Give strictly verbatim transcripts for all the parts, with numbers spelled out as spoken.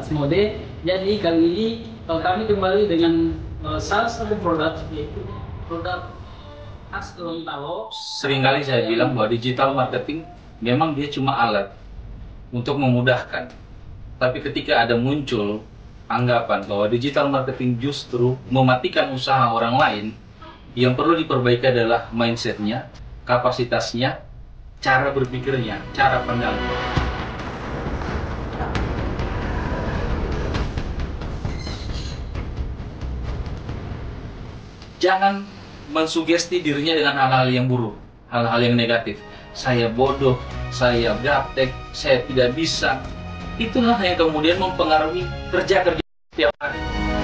Asmode. Jadi kali ini uh, kami kembali dengan uh, salah satu produk, yaitu produk khas Gorontalo. Seringkali saya bilang bahwa digital marketing memang dia cuma alat untuk memudahkan. Tapi ketika ada muncul anggapan bahwa digital marketing justru mematikan usaha orang lain, yang perlu diperbaiki adalah mindsetnya, kapasitasnya, cara berpikirnya, cara pandangnya. Jangan mensugesti dirinya dengan hal-hal yang buruk, hal-hal yang negatif. Saya bodoh, saya gaptek, saya tidak bisa. Itulah yang kemudian mempengaruhi kerja-kerja setiap hari.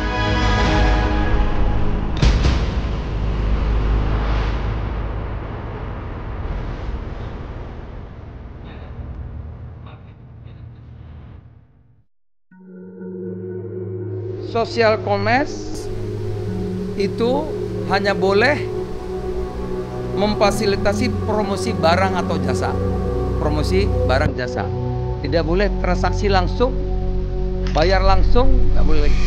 Social commerce itu hanya boleh memfasilitasi promosi barang atau jasa. Promosi barang jasa. Tidak boleh transaksi langsung, bayar langsung, nggak boleh lagi.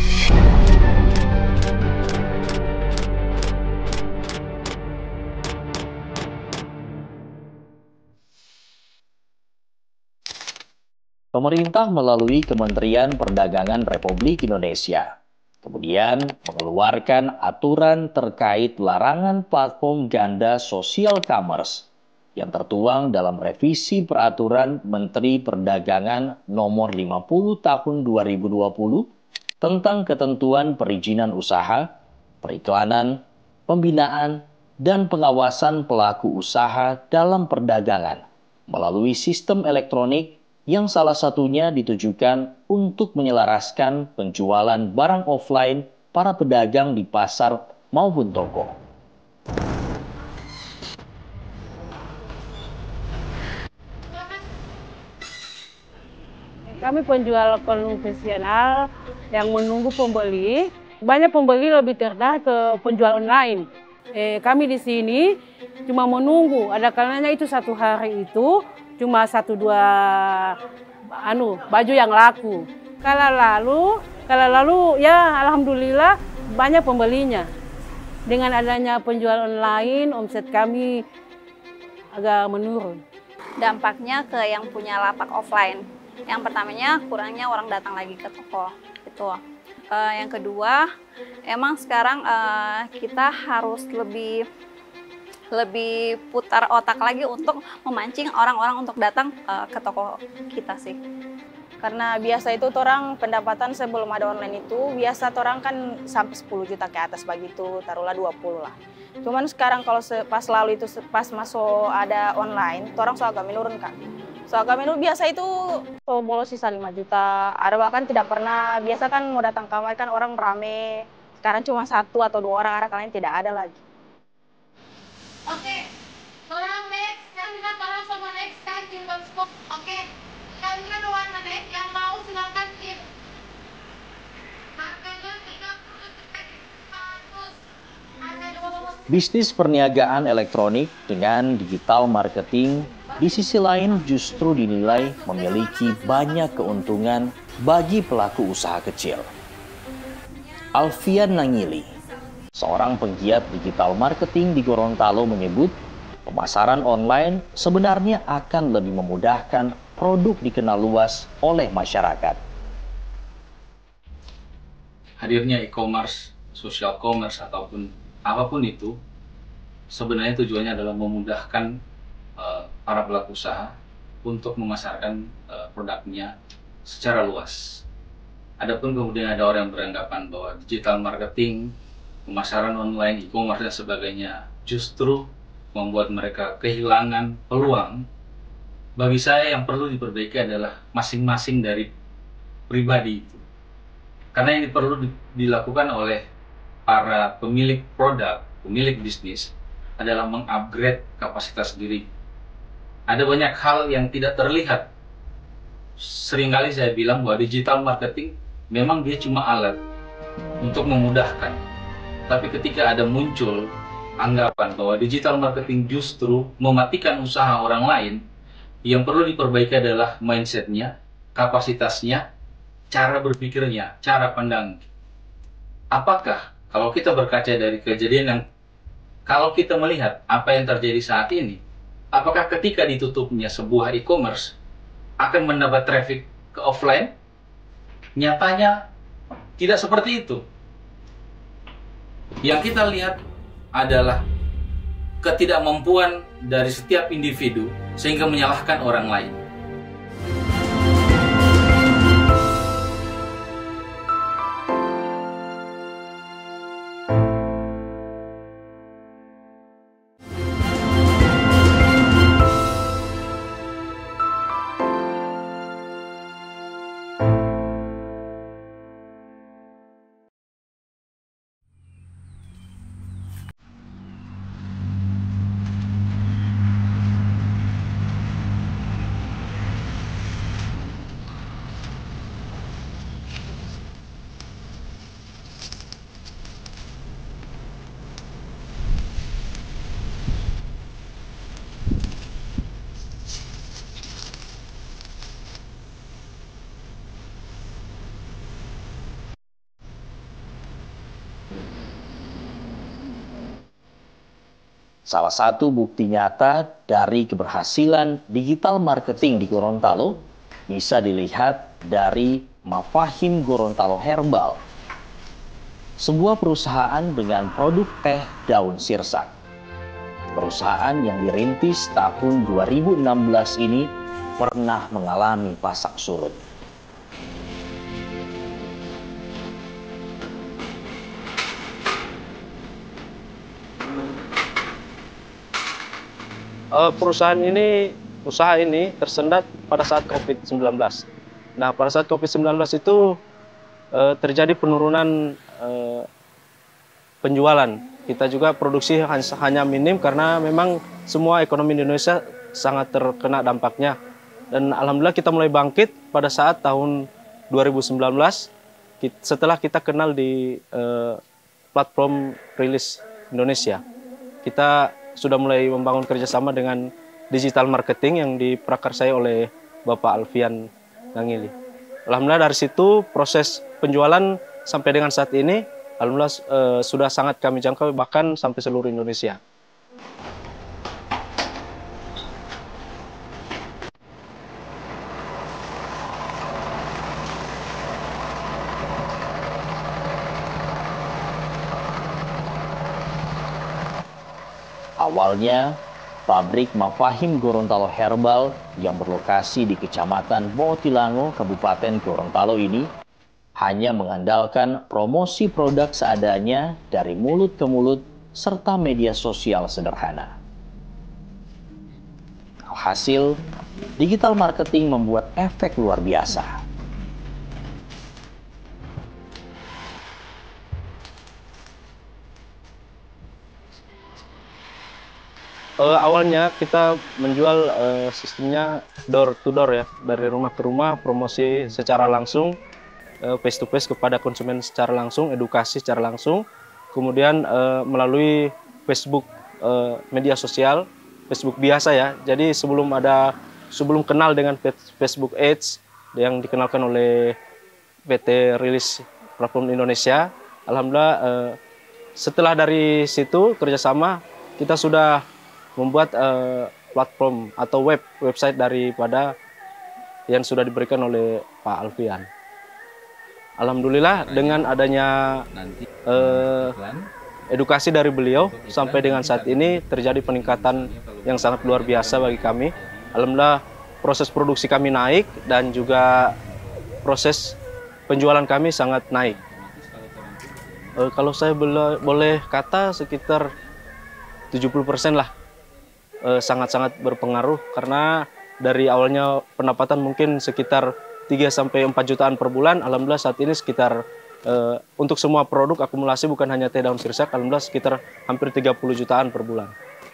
Pemerintah melalui Kementerian Perdagangan Republik Indonesia kemudian mengeluarkan aturan terkait larangan platform ganda social commerce yang tertuang dalam revisi Peraturan Menteri Perdagangan Nomor lima puluh Tahun dua ribu dua puluh tentang ketentuan perizinan usaha, periklanan, pembinaan, dan pengawasan pelaku usaha dalam perdagangan melalui sistem elektronik yang salah satunya ditujukan untuk menyelaraskan penjualan barang offline para pedagang di pasar maupun toko. Kami penjual konvensional yang menunggu pembeli. Banyak pembeli lebih tertarik ke penjual online. Eh, kami di sini cuma menunggu. Ada kalanya itu satu hari itu cuma satu dua anu baju yang laku. Kalau lalu, kalau lalu ya alhamdulillah banyak pembelinya. Dengan adanya penjual online, omset kami agak menurun. Dampaknya ke yang punya lapak offline. Yang pertamanya kurangnya orang datang lagi ke toko. Itu. Uh, yang kedua, emang sekarang uh, kita harus lebih lebih putar otak lagi untuk memancing orang-orang untuk datang uh, ke toko kita sih. Karena biasa itu orang pendapatan sebelum ada online itu biasa orang kan sampai sepuluh juta ke atas begitu, taruhlah dua puluh lah. Cuman sekarang kalau pas lalu itu pas masuk ada online, orang so agak menurun kan. So agak menurun biasa itu so bolos sisa lima juta, ada bahkan tidak pernah, biasa kan mau datang kamar kan orang rame, sekarang cuma satu atau dua orang, ada kalian tidak ada lagi. Oke, orang next, yang kita orang sama next kan Timbang Spot. Oke, kalian ada warna next yang mau silakan tim. Harganya tiga puluh seratus. Bisnis perniagaan elektronik dengan digital marketing di sisi lain justru dinilai memiliki banyak keuntungan bagi pelaku usaha kecil. Alfian Nangili, seorang penggiat digital marketing di Gorontalo, menyebut pemasaran online sebenarnya akan lebih memudahkan produk dikenal luas oleh masyarakat. Hadirnya e-commerce, social commerce, ataupun apapun itu, sebenarnya tujuannya adalah memudahkan uh, para pelaku usaha untuk memasarkan uh, produknya secara luas. Adapun kemudian ada orang yang beranggapan bahwa digital marketing, pemasaran online, e-commerce dan sebagainya justru membuat mereka kehilangan peluang. Bagi saya yang perlu diperbaiki adalah masing-masing dari pribadi itu. Karena yang perlu dilakukan oleh para pemilik produk, pemilik bisnis adalah mengupgrade kapasitas diri. Ada banyak hal yang tidak terlihat. Seringkali saya bilang bahwa digital marketing memang dia cuma alat untuk memudahkan. Tapi ketika ada muncul anggapan bahwa digital marketing justru mematikan usaha orang lain, yang perlu diperbaiki adalah mindsetnya, kapasitasnya, cara berpikirnya, cara pandang. Apakah kalau kita berkaca dari kejadian yang, kalau kita melihat apa yang terjadi saat ini, apakah ketika ditutupnya sebuah e-commerce akan mendapat traffic ke offline? Nyatanya tidak seperti itu. Yang kita lihat adalah ketidakmampuan dari setiap individu sehingga menyalahkan orang lain. Salah satu bukti nyata dari keberhasilan digital marketing di Gorontalo bisa dilihat dari Mafahim Gorontalo Herbal, sebuah perusahaan dengan produk teh daun sirsak. Perusahaan yang dirintis tahun dua ribu enam belas ini pernah mengalami pasang surut. Uh, perusahaan ini, usaha ini tersendat pada saat COVID sembilan belas. Nah, pada saat COVID sembilan belas itu uh, terjadi penurunan uh, penjualan. Kita juga produksi hanya minim karena memang semua ekonomi Indonesia sangat terkena dampaknya. Dan alhamdulillah kita mulai bangkit pada saat tahun dua ribu sembilan belas setelah kita kenal di uh, platform rilis Indonesia. Kita sudah mulai membangun kerjasama dengan digital marketing yang diprakarsai oleh Bapak Alfian Nangili. Alhamdulillah dari situ proses penjualan sampai dengan saat ini, alhamdulillah eh, sudah sangat kami jangkau bahkan sampai seluruh Indonesia. Awalnya, pabrik Mafahim Gorontalo Herbal yang berlokasi di Kecamatan Botilango, Kabupaten Gorontalo ini hanya mengandalkan promosi produk seadanya dari mulut ke mulut serta media sosial sederhana. Alhasil, digital marketing membuat efek luar biasa. Uh, awalnya kita menjual uh, sistemnya door to door ya, dari rumah ke rumah, promosi secara langsung, uh, face to face kepada konsumen secara langsung, edukasi secara langsung, kemudian uh, melalui Facebook, uh, media sosial, Facebook biasa ya. Jadi sebelum ada, sebelum kenal dengan Facebook Ads yang dikenalkan oleh P T Rilis Platform Indonesia, alhamdulillah uh, setelah dari situ kerjasama kita sudah membuat uh, platform atau web website daripada yang sudah diberikan oleh Pak Alfian. Alhamdulillah dengan adanya uh, edukasi dari beliau sampai dengan saat ini terjadi peningkatan yang sangat luar biasa bagi kami. Alhamdulillah proses produksi kami naik dan juga proses penjualan kami sangat naik. Uh, kalau saya boleh, boleh kata sekitar tujuh puluh persen lah. Sangat-sangat berpengaruh karena dari awalnya pendapatan mungkin sekitar tiga sampai empat jutaan per bulan, alhamdulillah saat ini sekitar uh, untuk semua produk akumulasi bukan hanya teh daun sirsak, alhamdulillah sekitar hampir tiga puluh jutaan per bulan.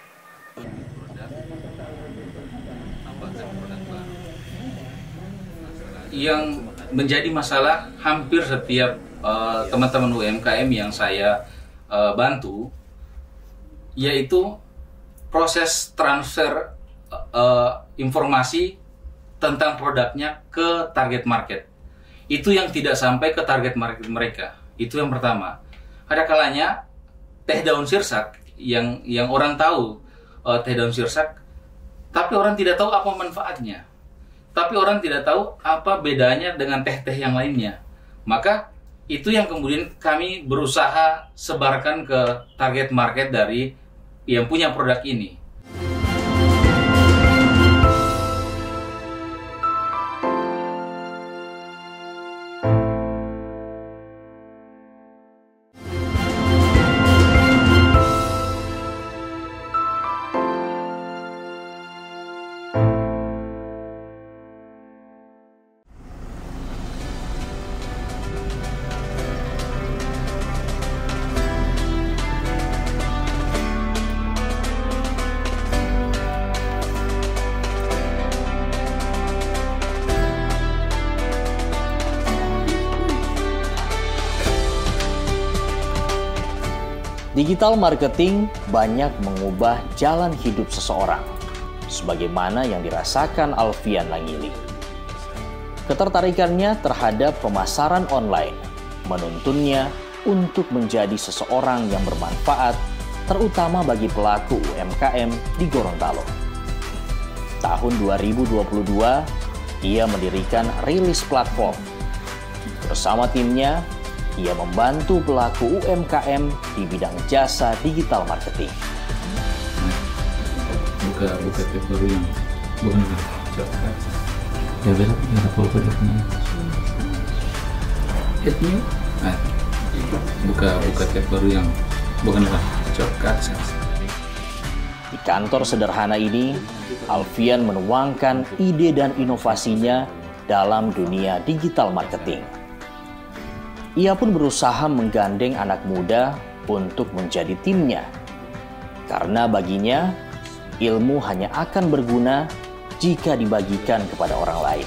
Yang menjadi masalah hampir setiap teman-teman uh, U M K M yang saya uh, bantu, yaitu proses transfer uh, informasi tentang produknya ke target market. itu yang tidak sampai ke target market mereka. Itu yang pertama. Ada kalanya teh daun sirsak yang yang orang tahu uh, teh daun sirsak, tapi orang tidak tahu apa manfaatnya. Tapi orang tidak tahu apa bedanya dengan teh-teh yang lainnya. Maka itu yang kemudian kami berusaha sebarkan ke target market dari yang punya produk ini. Digital marketing banyak mengubah jalan hidup seseorang, sebagaimana yang dirasakan Alfian Nangili. Ketertarikannya terhadap pemasaran online menuntunnya untuk menjadi seseorang yang bermanfaat, terutama bagi pelaku U M K M di Gorontalo. Tahun dua ribu dua puluh dua, ia mendirikan Rilis Platform. Bersama timnya, ia membantu pelaku U M K M di bidang jasa digital marketing. Buka buka tab baru yang bukan coba. Ya benar, ada foto di sini. Add new. Nah, buka buka tab baru yang bukan coba. Di kantor sederhana ini, Alfian menuangkan ide dan inovasinya dalam dunia digital marketing. Ia pun berusaha menggandeng anak muda untuk menjadi timnya. Karena baginya, ilmu hanya akan berguna jika dibagikan kepada orang lain.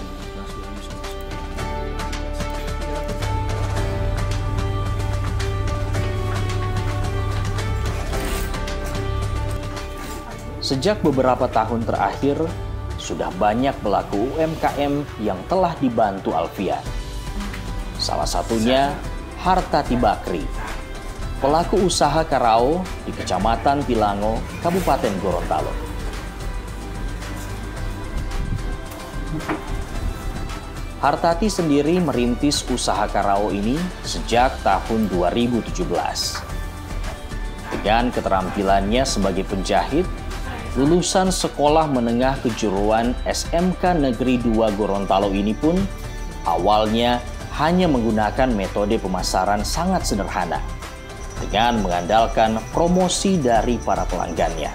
Sejak beberapa tahun terakhir, sudah banyak pelaku U M K M yang telah dibantu Alfian. Salah satunya Hartati Bakri, pelaku usaha karao di Kecamatan Pilango, Kabupaten Gorontalo. Hartati sendiri merintis usaha karao ini sejak tahun dua ribu tujuh belas. Dengan keterampilannya sebagai penjahit, lulusan Sekolah Menengah Kejuruan S M K Negeri dua Gorontalo ini pun awalnya hanya menggunakan metode pemasaran sangat sederhana dengan mengandalkan promosi dari para pelanggannya.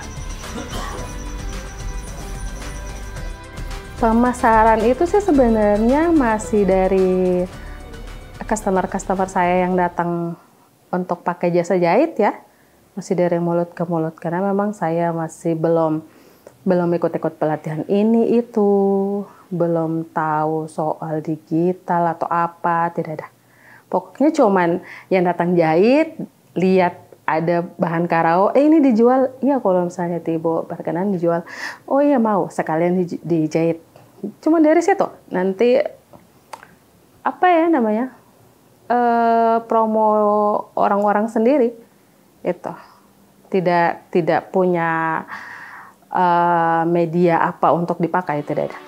Pemasaran itu sih sebenarnya masih dari customer-customer saya yang datang untuk pakai jasa jahit ya. Masih dari mulut ke mulut karena memang saya masih belum belum ikut-ikut pelatihan ini itu, belum tahu soal digital atau apa, tidak ada. Pokoknya cuman yang datang jahit, lihat ada bahan karao, eh ini dijual, iya kalau misalnya tiba berkenan dijual, oh iya mau sekalian di, dijahit. Cuman dari situ nanti apa ya namanya e, promo orang-orang sendiri itu tidak tidak punya Uh, media apa untuk dipakai, tidak ada.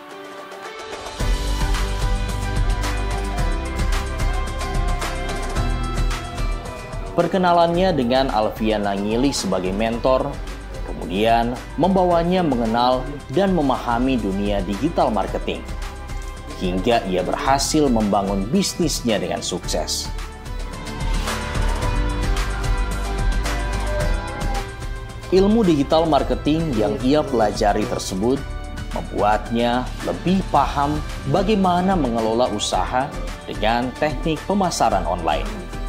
Perkenalannya dengan Alfian Nangili sebagai mentor, kemudian membawanya mengenal dan memahami dunia digital marketing, hingga ia berhasil membangun bisnisnya dengan sukses. Ilmu digital marketing yang ia pelajari tersebut membuatnya lebih paham bagaimana mengelola usaha dengan teknik pemasaran online.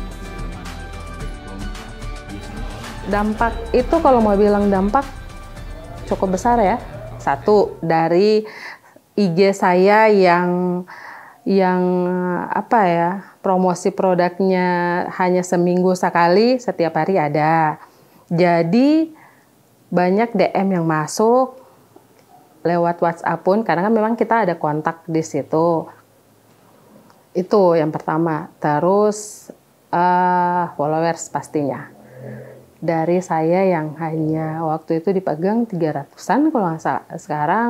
Dampak itu kalau mau bilang dampak cukup besar ya. Satu, dari I G saya yang yang apa ya, promosi produknya hanya seminggu sekali, setiap hari ada. Jadi banyak D M yang masuk lewat WhatsApp pun, karena kan memang kita ada kontak di situ. Itu yang pertama. Terus uh, followers pastinya. Dari saya yang hanya waktu itu dipegang tiga ratusan kalau nggak salah. Sekarang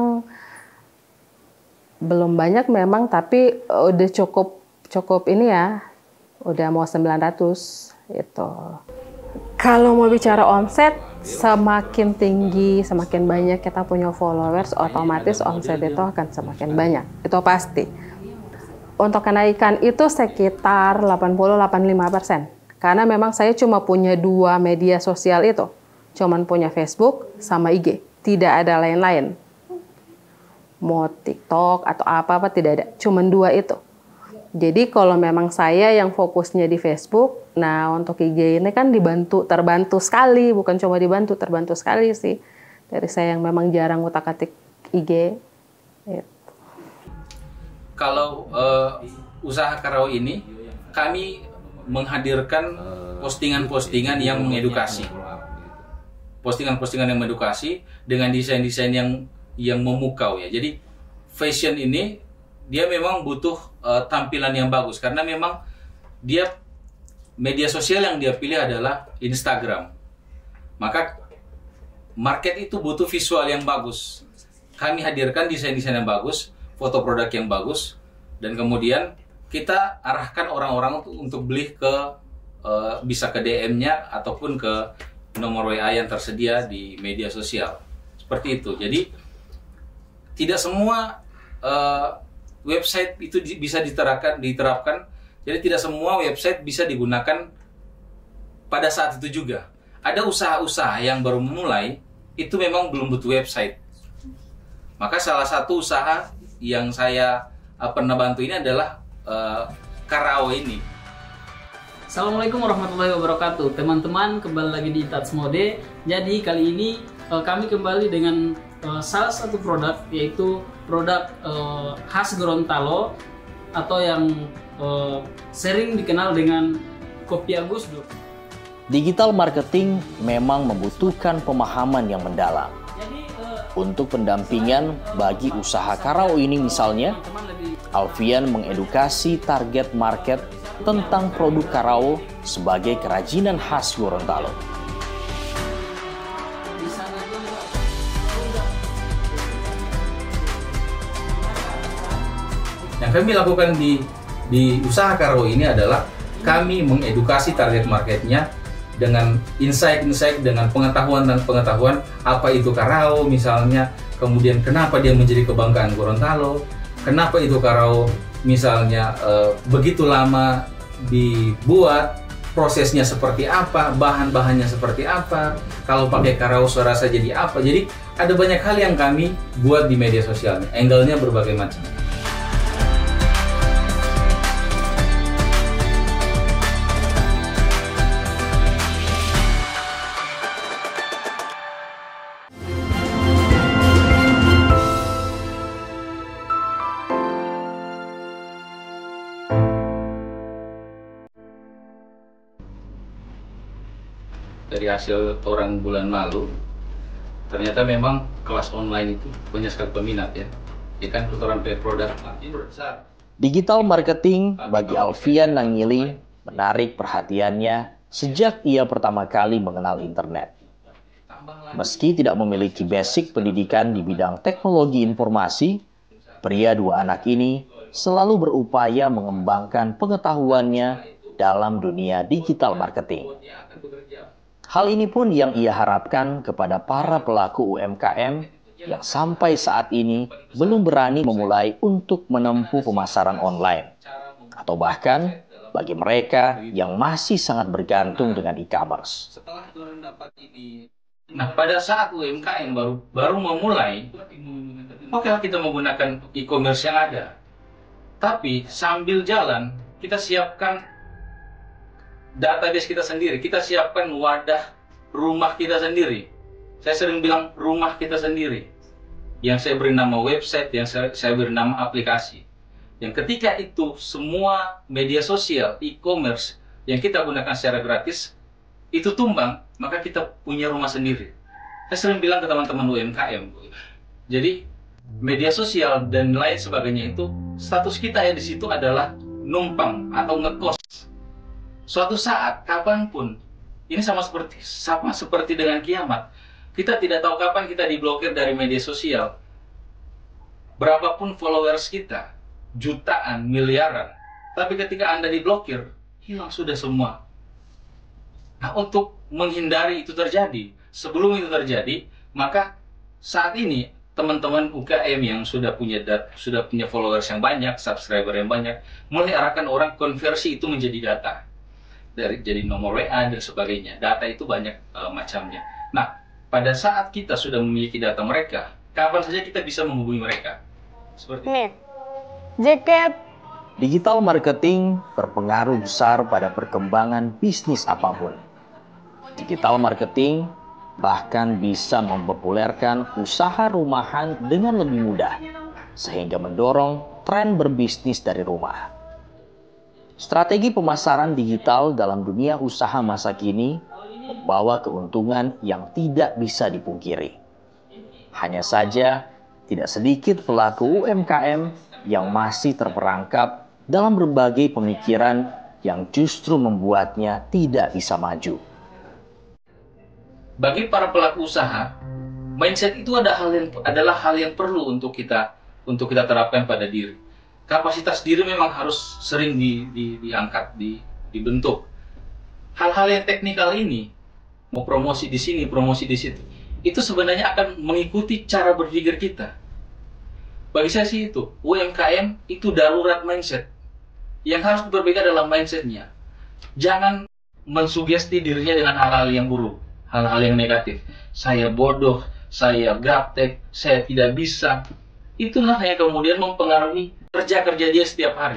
belum banyak memang, tapi udah cukup cukup ini ya. Udah mau sembilan ratus itu. Kalau mau bicara omset, semakin tinggi, semakin banyak kita punya followers, otomatis omset itu akan semakin banyak. Itu pasti. Untuk kenaikan itu sekitar delapan puluh sampai delapan puluh lima persen. Karena memang saya cuma punya dua media sosial itu. Cuman punya Facebook sama I G. Tidak ada lain-lain. Mau TikTok atau apa-apa tidak ada. Cuman dua itu. Jadi kalau memang saya yang fokusnya di Facebook, nah untuk I G ini kan dibantu, terbantu sekali, bukan cuma dibantu, terbantu sekali sih. Dari saya yang memang jarang utak-atik I G. Gitu. Kalau uh, usaha Karawa ini, kami menghadirkan postingan-postingan yang mengedukasi. Postingan-postingan yang mengedukasi dengan desain-desain yang yang memukau ya. Jadi fashion ini dia memang butuh uh, tampilan yang bagus karena memang dia media sosial yang dia pilih adalah Instagram. Maka market itu butuh visual yang bagus. Kami hadirkan desain-desain yang bagus, foto produk yang bagus, dan kemudian kita arahkan orang-orang untuk, untuk beli ke uh, bisa ke D M-nya ataupun ke nomor W A yang tersedia di media sosial. Seperti itu. Jadi tidak semua uh, website itu bisa diterapkan, diterapkan. Jadi tidak semua website bisa digunakan pada saat itu juga. Ada usaha-usaha yang baru memulai, itu memang belum butuh website. Maka salah satu usaha yang saya uh, pernah bantu ini adalah uh, Karawa ini. Assalamualaikum warahmatullahi wabarakatuh. Teman-teman, kembali lagi di Touch Mode. Jadi kali ini uh, kami kembali dengan uh, salah satu produk, yaitu produk uh, khas Gorontalo atau yang uh, sering dikenal dengan kopi Gus Dur. Digital marketing memang membutuhkan pemahaman yang mendalam. Jadi, uh, Untuk pendampingan bagi usaha Karawa ini misalnya, Alfian mengedukasi target market tentang produk Karawa sebagai kerajinan khas Gorontalo. Yang kami lakukan di di usaha Karawa ini adalah kami mengedukasi target marketnya dengan insight-insight, dengan pengetahuan dan pengetahuan apa itu Karawa misalnya, kemudian kenapa dia menjadi kebanggaan Gorontalo, kenapa itu Karawa misalnya e, begitu lama dibuat, prosesnya seperti apa, bahan-bahannya seperti apa, kalau pakai Karawa rasa jadi apa. Jadi ada banyak hal yang kami buat di media sosialnya, angle-nya berbagai macam. Dari hasil orang bulan lalu, ternyata memang kelas online itu banyak sekali peminat ya. Ya kan, orang produk besar. Digital marketing bagi Alfian Nangili menarik perhatiannya sejak ia pertama kali mengenal internet. Meski tidak memiliki basic pendidikan di bidang teknologi informasi, pria dua anak ini selalu berupaya mengembangkan pengetahuannya dalam dunia digital marketing. Hal ini pun yang ia harapkan kepada para pelaku U M K M yang sampai saat ini belum berani memulai untuk menempuh pemasaran online. Atau bahkan bagi mereka yang masih sangat bergantung dengan e-commerce. Nah, pada saat U M K M baru baru memulai, oke kita menggunakan e-commerce yang ada. Tapi sambil jalan, kita siapkan database kita sendiri, kita siapkan wadah rumah kita sendiri. Saya sering bilang rumah kita sendiri. Yang saya beri nama website, yang saya, saya beri nama aplikasi. Yang ketika itu semua media sosial, e-commerce yang kita gunakan secara gratis, itu tumbang, maka kita punya rumah sendiri. Saya sering bilang ke teman-teman U M K M. Jadi media sosial dan lain sebagainya itu, status kita ya di situ adalah numpang atau ngekos. Suatu saat, kapanpun, ini sama seperti sama seperti dengan kiamat. Kita tidak tahu kapan kita diblokir dari media sosial. Berapapun followers kita, jutaan, miliaran, tapi ketika Anda diblokir, hilang sudah semua. Nah, untuk menghindari itu terjadi, sebelum itu terjadi, maka saat ini teman-teman U K M yang sudah punya dat, sudah punya followers yang banyak, subscriber yang banyak, mulai arahkan orang konversi itu menjadi data. Dari jadi nomor W A dan sebagainya. Data itu banyak uh, macamnya. Nah, pada saat kita sudah memiliki data mereka, kapan saja kita bisa menghubungi mereka. Seperti nih, jaket. Digital marketing berpengaruh besar pada perkembangan bisnis apapun. Digital marketing bahkan bisa mempopulerkan usaha rumahan dengan lebih mudah, sehingga mendorong tren berbisnis dari rumah. Strategi pemasaran digital dalam dunia usaha masa kini membawa keuntungan yang tidak bisa dipungkiri. Hanya saja, tidak sedikit pelaku U M K M yang masih terperangkap dalam berbagai pemikiran yang justru membuatnya tidak bisa maju. Bagi para pelaku usaha, mindset itu ada hal yang, adalah hal yang perlu untuk kita untuk kita terapkan pada diri. Kapasitas diri memang harus sering di, di, diangkat, di, dibentuk. Hal-hal yang teknikal ini, mau promosi di sini, promosi di situ, itu sebenarnya akan mengikuti cara berpikir kita. Bagi saya sih itu, U M K M itu darurat mindset. Yang harus berbeda dalam mindsetnya. Jangan mensugesti dirinya dengan hal-hal yang buruk, hal-hal yang negatif. Saya bodoh, saya gaptek, saya tidak bisa. Itulah yang kemudian mempengaruhi kerja-kerja dia setiap hari.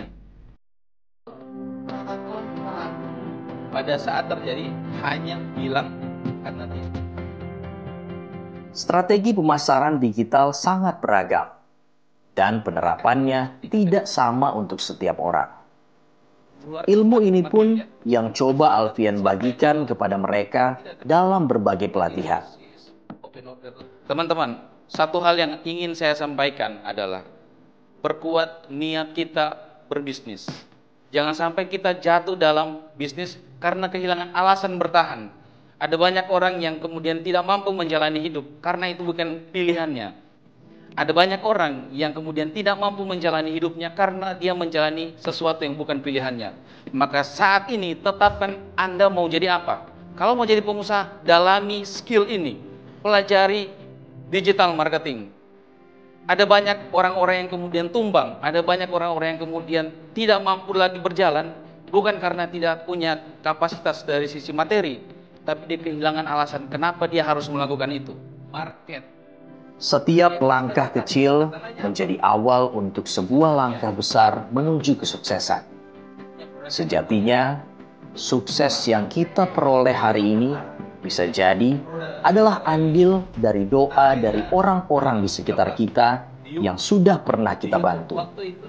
Pada saat terjadi hanya bilang karena dia. Strategi pemasaran digital sangat beragam dan penerapannya tidak sama untuk setiap orang. Ilmu ini pun yang coba Alfian bagikan kepada mereka dalam berbagai pelatihan. Teman-teman, satu hal yang ingin saya sampaikan adalah perkuat niat kita berbisnis. Jangan sampai kita jatuh dalam bisnis karena kehilangan alasan bertahan. Ada banyak orang yang kemudian tidak mampu menjalani hidup karena itu bukan pilihannya. Ada banyak orang yang kemudian tidak mampu menjalani hidupnya karena dia menjalani sesuatu yang bukan pilihannya. Maka saat ini tetapkan Anda mau jadi apa. Kalau mau jadi pengusaha, dalami skill ini. Pelajari digital marketing. Ada banyak orang-orang yang kemudian tumbang. Ada banyak orang-orang yang kemudian tidak mampu lagi berjalan. Bukan karena tidak punya kapasitas dari sisi materi. Tapi dia kehilangan alasan kenapa dia harus melakukan itu. Market. Setiap langkah kecil menjadi awal untuk sebuah langkah besar menuju kesuksesan. Sejatinya, sukses yang kita peroleh hari ini bisa jadi adalah andil dari doa dari orang-orang di sekitar kita yang sudah pernah kita bantu.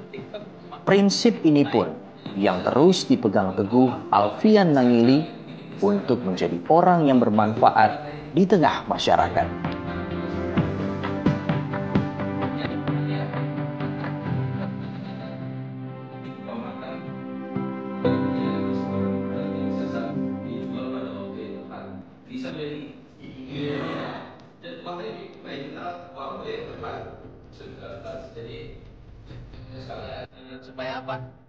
Prinsip ini pun yang terus dipegang teguh Alfian Nangili untuk menjadi orang yang bermanfaat di tengah masyarakat. Jadi supaya apa?